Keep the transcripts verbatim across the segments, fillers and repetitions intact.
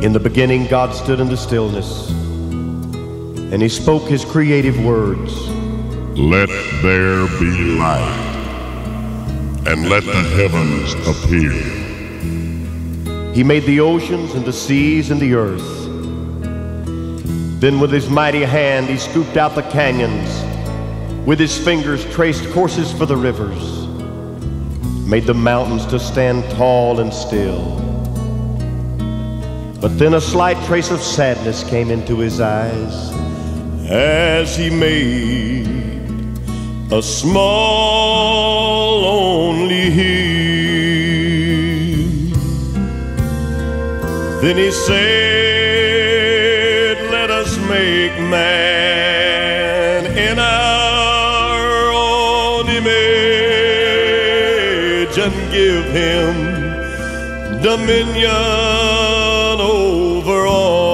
In the beginning, God stood in the stillness, and he spoke his creative words. Let there be light, and let the heavens appear. He made the oceans and the seas and the earth. Then with his mighty hand he scooped out the canyons. With his fingers traced courses for the rivers, made the mountains to stand tall and still. But then a slight trace of sadness came into his eyes as he made a small lonely hill. Then he said, let us make man in our own image and give him dominion over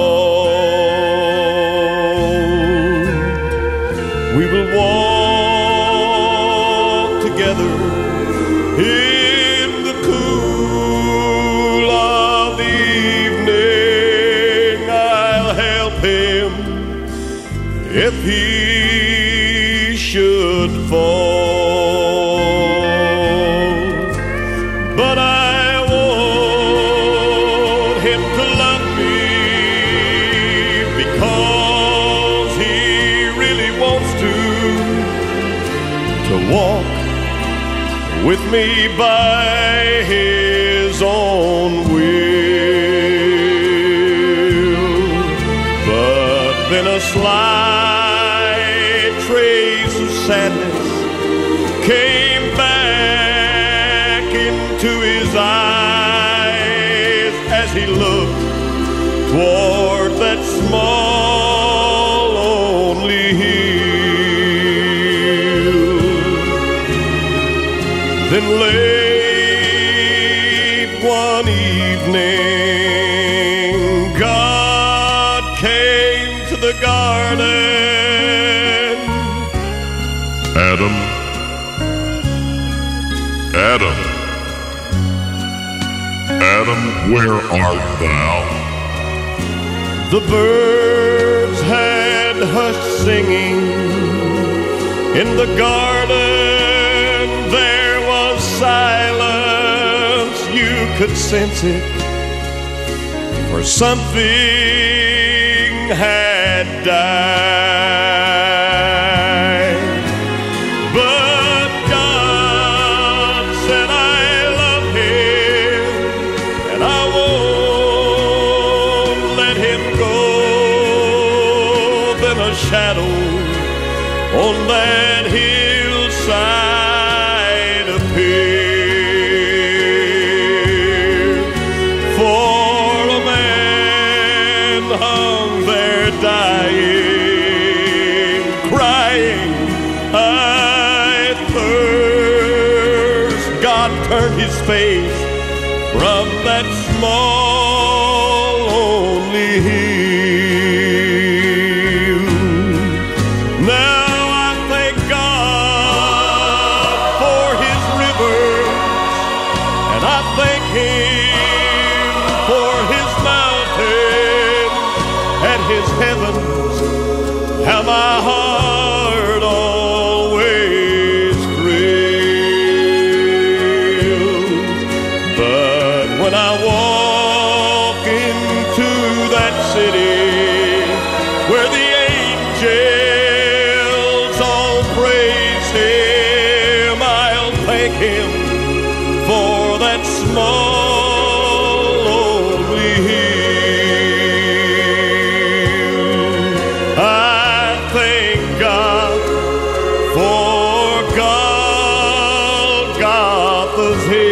all. We will walk together in the cool of the evening. I'll help him if he should fall. But I want him to love me because he really wants to to walk with me by his own will. But then a slight trace of sadness came back into his eyes as he looked toward that small lonely hill. Then late one evening, God came to the garden. Adam, Adam, Adam, where art thou? The birds had hushed singing. In the garden there was silence. You could sense it, for something had died. But God said, I love him, and I won't let him go. Then a shadow on that hillside appeared, for a man hung there dying, crying, I thirst. God turned his face from that small lonely hill. Now I thank God for his rivers, and I thank him for his mountains and his heavens. How my heart always thrills. But when I walk into that city where the angels all praise him, I'll thank him for that small lonely hill. I thank God for Golgotha's hill.